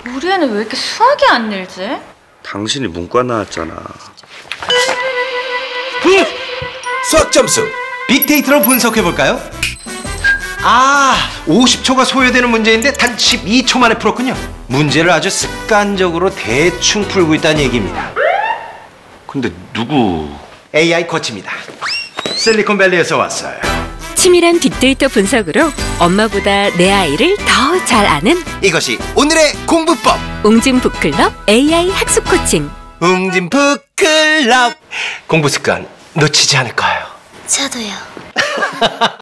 우리 애는 왜 이렇게 수학이 안 늘지? 당신이 문과 나왔잖아. 수학 점수 빅데이터로 분석해볼까요? 50초가 소요되는 문제인데 단 12초 만에 풀었군요. 문제를 아주 습관적으로 대충 풀고 있다는 얘기입니다. 근데 누구? AI 코치입니다. 실리콘밸리에서 왔어요. 치밀한 빅데이터 분석으로 엄마보다 내 아이를 더 잘 아는 이것이 오늘의 공부법. 웅진북클럽 AI 학습 코칭. 웅진북클럽. 공부 습관 놓치지 않을 거예요. 저도요.